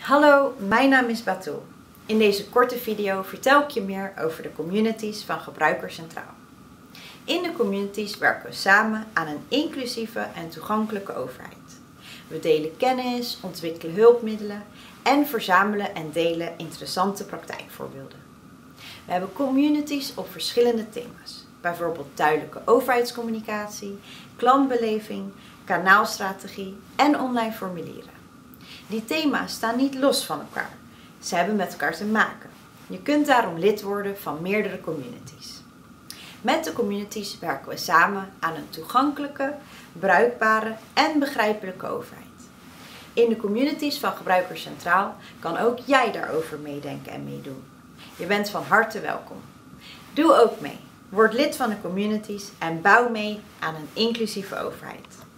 Hallo, mijn naam is Batul. In deze korte video vertel ik je meer over de communities van Gebruiker Centraal. In de communities werken we samen aan een inclusieve en toegankelijke overheid. We delen kennis, ontwikkelen hulpmiddelen en verzamelen en delen interessante praktijkvoorbeelden. We hebben communities op verschillende thema's, bijvoorbeeld duidelijke overheidscommunicatie, klantbeleving, kanaalstrategie en online formulieren. Die thema's staan niet los van elkaar. Ze hebben met elkaar te maken. Je kunt daarom lid worden van meerdere communities. Met de communities werken we samen aan een toegankelijke, bruikbare en begrijpelijke overheid. In de communities van Gebruiker Centraal kan ook jij daarover meedenken en meedoen. Je bent van harte welkom. Doe ook mee. Word lid van de communities en bouw mee aan een inclusieve overheid.